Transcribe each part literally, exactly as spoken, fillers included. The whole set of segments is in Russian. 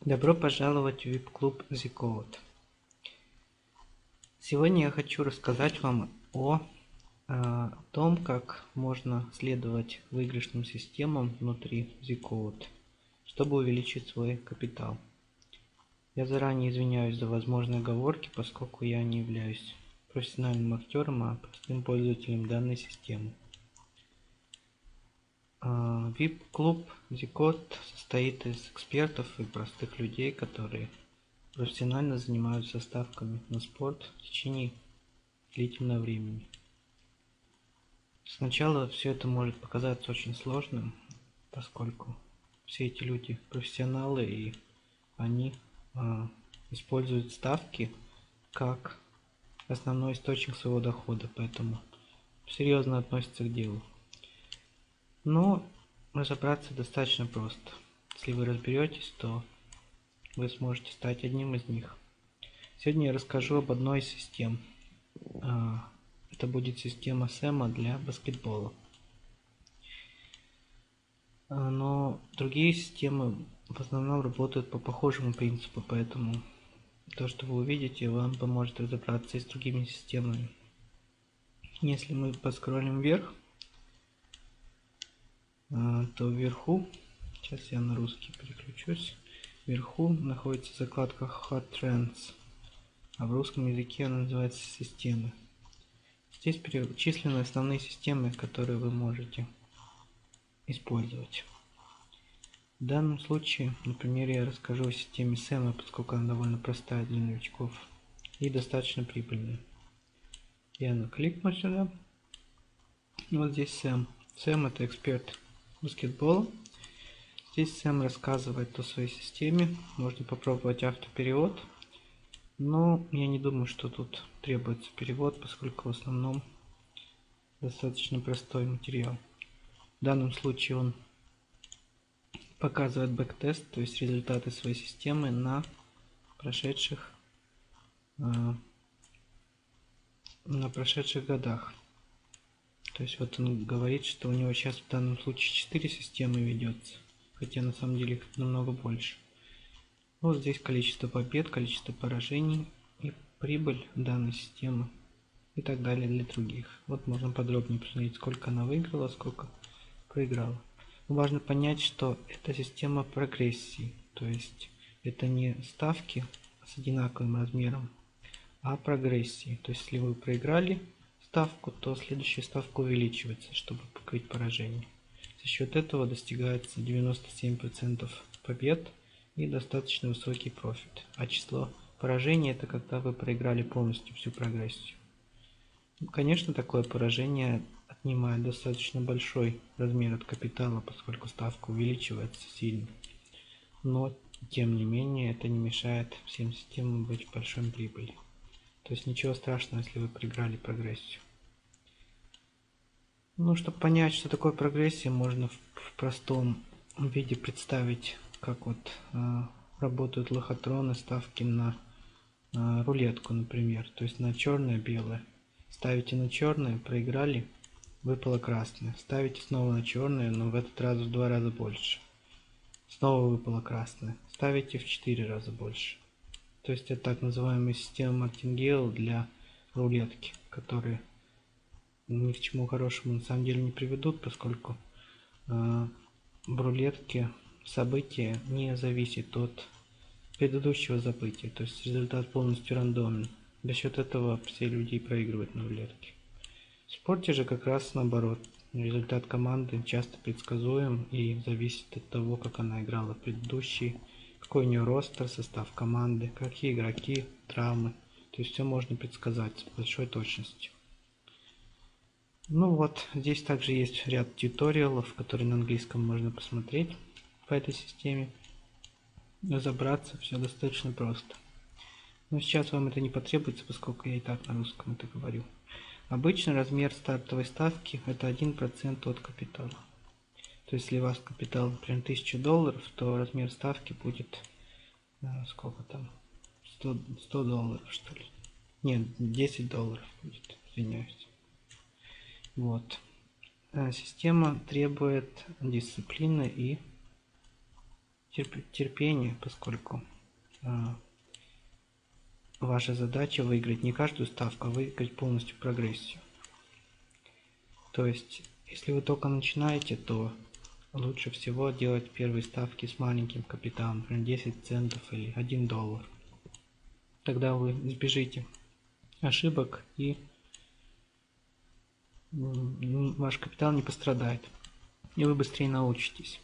Добро пожаловать в ви ай пи-клуб The Code. Сегодня я хочу рассказать вам о, о том, как можно следовать выигрышным системам внутри The Code, чтобы увеличить свой капитал. Я заранее извиняюсь за возможные оговорки, поскольку я не являюсь профессиональным актером, а простым пользователем данной системы. ви ай пи-клуб The Code состоит из экспертов и простых людей, которые профессионально занимаются ставками на спорт в течение длительного времени. Сначала все это может показаться очень сложным, поскольку все эти люди профессионалы, и они а, используют ставки как основной источник своего дохода, поэтому серьезно относятся к делу. Но разобраться достаточно просто. Если вы разберетесь, то вы сможете стать одним из них. Сегодня я расскажу об одной из систем. Это будет система Сэма для баскетбола. Но другие системы в основном работают по похожему принципу, поэтому то, что вы увидите, вам поможет разобраться и с другими системами. Если мы поскроллим вверх, то вверху, сейчас я на русский переключусь, вверху находится закладка Hot Trends, а в русском языке она называется системы. Здесь перечислены основные системы, которые вы можете использовать. В данном случае, например, я расскажу о системе Сэма, поскольку она довольно простая для новичков и достаточно прибыльная. Я накликну сюда. Вот здесь Сэм. Сэм — это эксперт баскетбола. Здесь Сэм рассказывает о своей системе. Можно попробовать автоперевод. Но я не думаю, что тут требуется перевод, поскольку в основном достаточно простой материал. В данном случае он показывает бэктест, то есть результаты своей системы на прошедших, на прошедших годах. То есть вот он говорит, что у него сейчас в данном случае четыре системы ведется, хотя на самом деле их намного больше. Вот здесь количество побед, количество поражений и прибыль данной системы и так далее для других. Вот можно подробнее посмотреть, сколько она выиграла, сколько проиграла. Но важно понять, что это система прогрессии, то есть это не ставки с одинаковым размером, а прогрессии. То есть если вы проиграли ставку, то следующая ставка увеличивается, чтобы покрыть поражение. За счет этого достигается девяносто семь процентов побед и достаточно высокий профит. А число поражений — это когда вы проиграли полностью всю прогрессию. Конечно, такое поражение отнимает достаточно большой размер от капитала, поскольку ставка увеличивается сильно. Но, тем не менее, это не мешает всем системам быть в большой прибыли. То есть ничего страшного, если вы проиграли прогрессию. Ну, чтобы понять, что такое прогрессия, можно в, в простом виде представить, как вот э, работают лохотроны, ставки на э, рулетку, например, то есть на черное-белое. Ставите на черное, проиграли, выпало красное. Ставите снова на черное, но в этот раз в два раза больше. Снова выпало красное. Ставите в четыре раза больше. То есть это так называемая система Мартингейл для рулетки, которые ни к чему хорошему на самом деле не приведут, поскольку э, в рулетке событие не зависит от предыдущего события, то есть результат полностью рандомный. За счет этого все люди проигрывают на рулетке. В спорте же как раз наоборот. Результат команды часто предсказуем и зависит от того, как она играла в предыдущий, какой у нее ростер, состав команды, какие игроки, травмы. То есть все можно предсказать с большой точностью. Ну вот, здесь также есть ряд тьюториалов, которые на английском можно посмотреть по этой системе. Разобраться все достаточно просто. Но сейчас вам это не потребуется, поскольку я и так на русском это говорю. Обычно размер стартовой ставки — это один процент от капитала. То есть если у вас капитал, например, тысяча долларов, то размер ставки будет, сколько там, сто долларов, что ли. Нет, десять долларов будет, извиняюсь. Вот. Система требует дисциплины и терп- терпение, поскольку а, ваша задача выиграть не каждую ставку, а выиграть полностью прогрессию. То есть, если вы только начинаете, то лучше всего делать первые ставки с маленьким капиталом, например, десять центов или один доллар. Тогда вы избежите ошибок и ваш капитал не пострадает, и вы быстрее научитесь.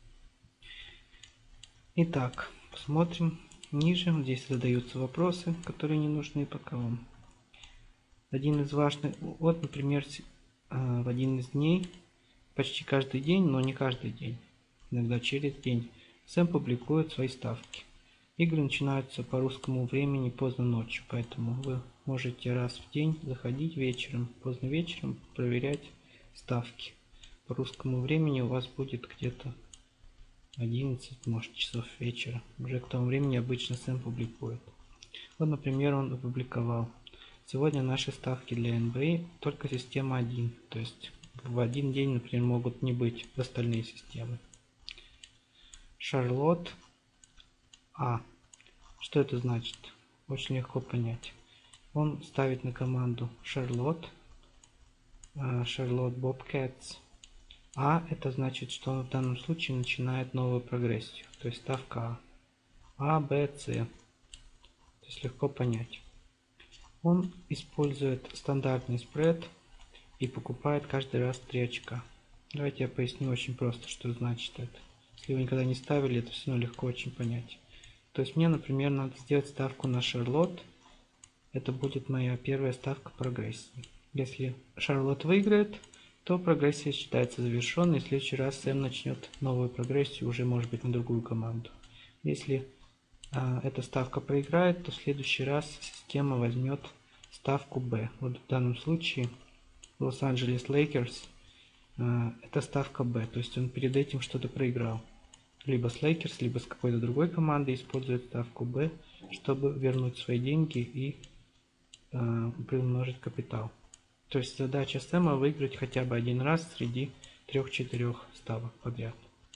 Итак, посмотрим ниже. Здесь задаются вопросы, которые не нужны пока вам. Один из важных, вот, например, в один из дней, почти каждый день, но не каждый день, иногда через день, Сэм публикует свои ставки. Игры начинаются по русскому времени поздно ночью, поэтому вы можете раз в день заходить вечером, поздно вечером, проверять ставки. По русскому времени у вас будет где-то одиннадцать, может, часов вечера. Уже к тому времени обычно Сэм публикует. Вот, например, он опубликовал. Сегодня наши ставки для эн би эй только система один. То есть в один день, например, могут не быть остальные системы. Шарлотт А. Что это значит? Очень легко понять. Он ставит на команду Шарлотт, Шарлотт Bobcats. А это значит, что он в данном случае начинает новую прогрессию. То есть ставка А. А, Б, С. То есть легко понять. Он использует стандартный спред и покупает каждый раз три очка. Давайте я поясню очень просто, что значит это. Если вы никогда не ставили, это все равно легко очень понять. То есть мне, например, надо сделать ставку на Шарлотт. Это будет моя первая ставка прогрессии. Если Шарлотт выиграет, то прогрессия считается завершенной, и в следующий раз Сэм начнет новую прогрессию, уже может быть на другую команду. Если а, эта ставка проиграет, то в следующий раз система возьмет ставку Б. Вот в данном случае Лос-Анджелес Лейкерс а, это ставка Б, то есть он перед этим что-то проиграл. Либо с Лейкерс, либо с какой-то другой командой использует ставку Б, чтобы вернуть свои деньги и э, приумножить капитал. То есть задача Сэма выиграть хотя бы один раз среди трех-четырех ставок подряд.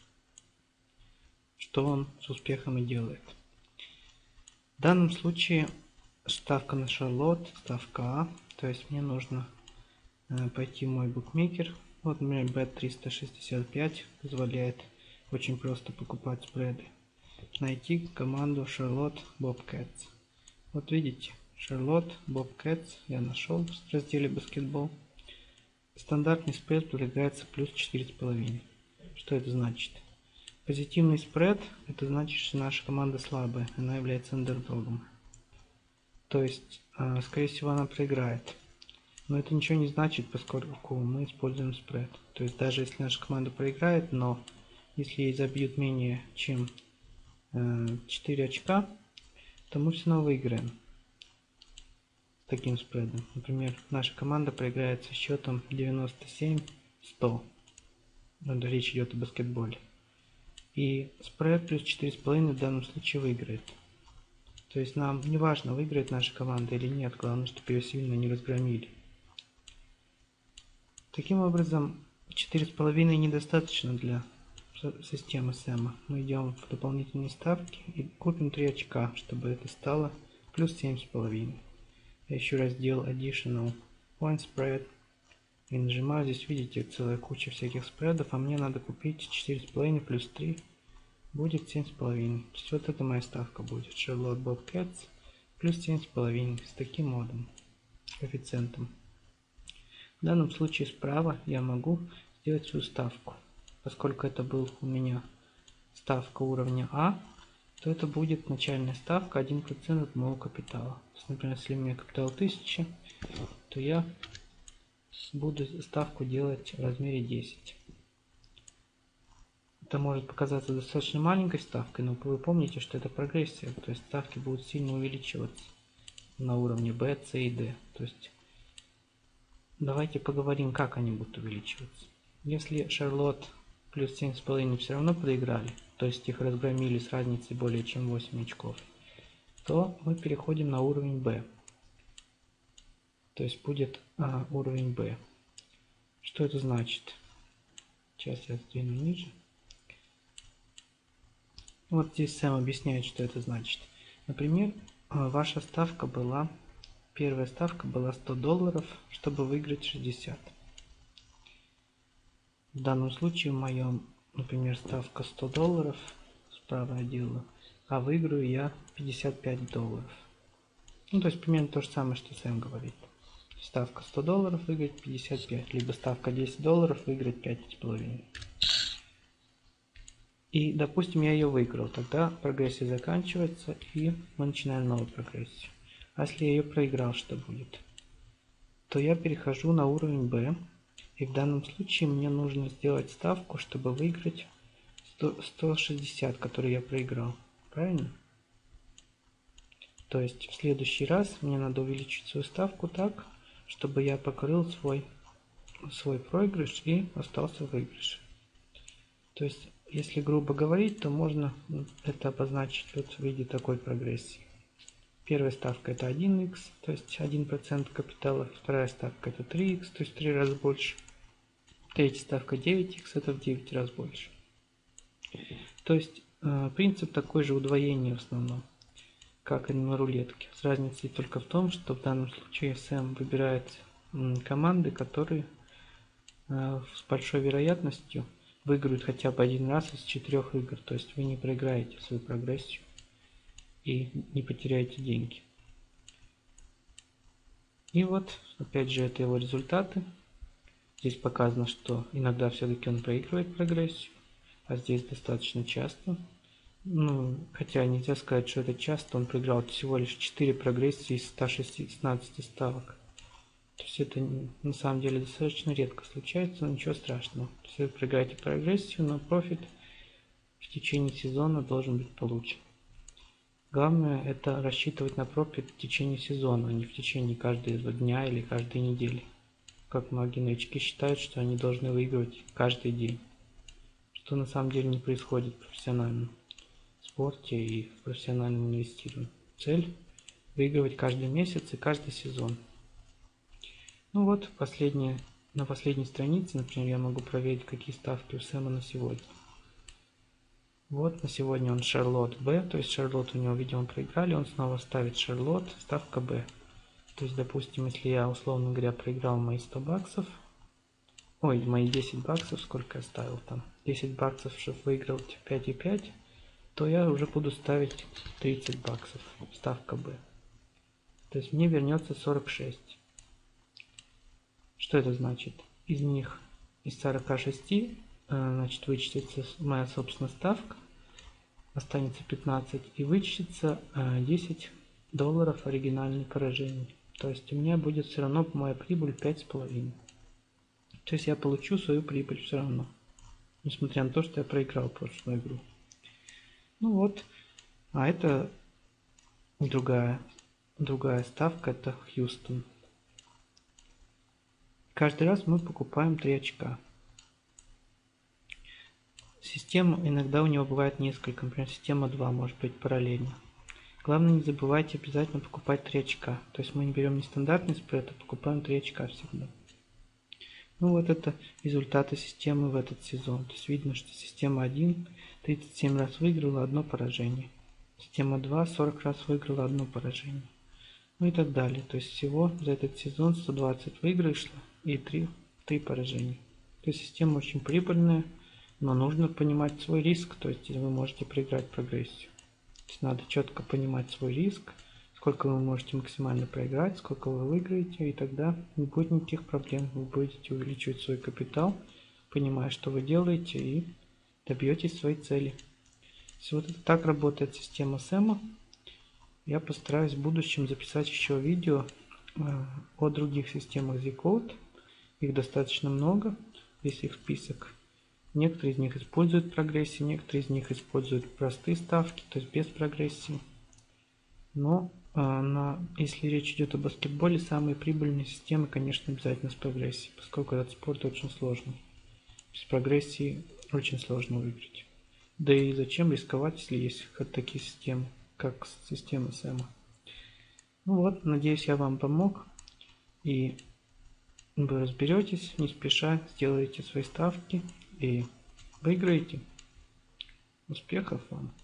Что он с успехом и делает. В данном случае ставка на Шарлотт, ставка А. То есть мне нужно э, пойти в мой букмекер. Вот, например, бет триста шестьдесят пять позволяет очень просто покупать спреды. Найти команду Шарлотт Bobcats. Вот видите, Шарлотт Bobcats я нашел в разделе баскетбол. Стандартный спред предлагается плюс четыре с половиной. Что это значит? Позитивный спред, это значит, что наша команда слабая, она является андердогом. То есть, скорее всего, она проиграет. Но это ничего не значит, поскольку мы используем спред. То есть даже если наша команда проиграет, но если ей забьют менее чем четыре очка, то мы все равно выиграем таким спредом. Например, наша команда проиграет со счетом девяносто семь сто. Речь идет о баскетболе. И спред плюс четыре с половиной в данном случае выиграет. То есть нам не важно, выиграет наша команда или нет, главное, чтобы ее сильно не разгромили. Таким образом, четыре с половиной недостаточно для системы Сэма. Мы идем в дополнительные ставки и купим три очка, чтобы это стало плюс семь с половиной. Я еще раз делал additional point spread и нажимаю. Здесь видите целая куча всяких спредов, а мне надо купить четыре с половиной плюс три будет семь с половиной. То есть вот это моя ставка будет. Шарлотт Bobcats плюс семь с половиной с таким модом, коэффициентом. В данном случае справа я могу сделать свою ставку. Поскольку это был у меня ставка уровня А, то это будет начальная ставка один процент от моего капитала. То есть, например, если у меня капитал тысяча, то я буду ставку делать в размере десять. Это может показаться достаточно маленькой ставкой, но вы помните, что это прогрессия, то есть ставки будут сильно увеличиваться на уровне B, C и D. То есть давайте поговорим, как они будут увеличиваться. Если Шарлотт плюс семь с половиной все равно проиграли, то есть их разгромили с разницей более чем восемь очков, то мы переходим на уровень B. То есть будет а, уровень B. Что это значит? Сейчас я сдвину ниже. Вот здесь Сэм объясняет, что это значит. Например, ваша ставка была, первая ставка была сто долларов, чтобы выиграть шестьдесят. В данном случае в моем, например, ставка сто долларов, справа я делаю, а выиграю я пятьдесят пять долларов. Ну, то есть примерно то же самое, что Сэм говорит. Ставка сто долларов, выиграть пятьдесят пять, либо ставка десять долларов, выиграть пять с половиной. И, допустим, я ее выиграл, тогда прогрессия заканчивается, и мы начинаем новую прогрессию. А если я ее проиграл, что будет? То я перехожу на уровень B, и в данном случае мне нужно сделать ставку, чтобы выиграть сто шестьдесят, который я проиграл. Правильно? То есть в следующий раз мне надо увеличить свою ставку так, чтобы я покрыл свой, свой проигрыш и остался в выигрыше. То есть, если грубо говорить, то можно это обозначить вот в виде такой прогрессии. Первая ставка это один икс, то есть один процент капитала. Вторая ставка это три икс, то есть в три раза больше. Третья ставка девять икс, это в девять раз больше. То есть принцип такой же удвоения в основном, как и на рулетке. С разницей только в том, что в данном случае Сэм выбирает команды, которые с большой вероятностью выиграют хотя бы один раз из четырех игр. То есть вы не проиграете свою прогрессию и не потеряете деньги. И вот, опять же, это его результаты. Здесь показано, что иногда все-таки он проигрывает прогрессию, а здесь достаточно часто. Ну, хотя нельзя сказать, что это часто, он проиграл всего лишь четыре прогрессии из ста шестнадцати ставок. То есть это на самом деле достаточно редко случается, но ничего страшного. То есть вы проиграете прогрессию, но профит в течение сезона должен быть получен. Главное это рассчитывать на профит в течение сезона, а не в течение каждого дня или каждой недели. Как многие новички считают, что они должны выигрывать каждый день. Что на самом деле не происходит в профессиональном спорте и в профессиональном инвестировании. Цель – выигрывать каждый месяц и каждый сезон. Ну вот, последнее, на последней странице, например, я могу проверить, какие ставки у Сэма на сегодня. Вот, на сегодня он Шарлотт Б, то есть Шарлотт у него, видимо, проиграли, он снова ставит Шарлотт, ставка Б. То есть, допустим, если я, условно говоря, проиграл мои сто баксов, ой, мои десять баксов, сколько я ставил там, десять баксов, чтобы выиграл пять и пять, то я уже буду ставить тридцать баксов, ставка Б. То есть мне вернется сорок шесть. Что это значит? Из них, из сорока шести, значит, вычтется моя собственная ставка, останется пятнадцать, и вычтется десять долларов оригинальных поражений. То есть у меня будет все равно моя прибыль пять с половиной. То есть я получу свою прибыль все равно, несмотря на то, что я проиграл прошлую игру. Ну вот, а это другая, другая ставка, это Хьюстон. Каждый раз мы покупаем три очка. Система, иногда у него бывает несколько, например, система два может быть параллельно. Главное, не забывайте обязательно покупать три очка. То есть мы не берем нестандартный спред, а покупаем три очка всегда. Ну вот это результаты системы в этот сезон. То есть видно, что система один тридцать семь раз выиграла, одно поражение. Система два сорок раз выиграла, одно поражение. Ну и так далее. То есть всего за этот сезон сто двадцать выигрышей и три, три поражения. То есть система очень прибыльная, но нужно понимать свой риск. То есть вы можете проиграть прогрессию. То есть надо четко понимать свой риск, сколько вы можете максимально проиграть, сколько вы выиграете, и тогда не будет никаких проблем. Вы будете увеличивать свой капитал, понимая, что вы делаете, и добьетесь своей цели. Если вот это так работает система Сэма, я постараюсь в будущем записать еще видео о других системах Z-Code. Их достаточно много, здесь их список. Некоторые из них используют прогрессии, некоторые из них используют простые ставки, то есть без прогрессии. Но э, на, если речь идет о баскетболе, самые прибыльные системы, конечно, обязательно с прогрессией, поскольку этот спорт очень сложный. Без прогрессии очень сложно выиграть. Да и зачем рисковать, если есть такие системы, как система Сэма. Ну вот, надеюсь, я вам помог. И вы разберетесь, не спеша, сделаете свои ставки и выиграете. Успехов вам!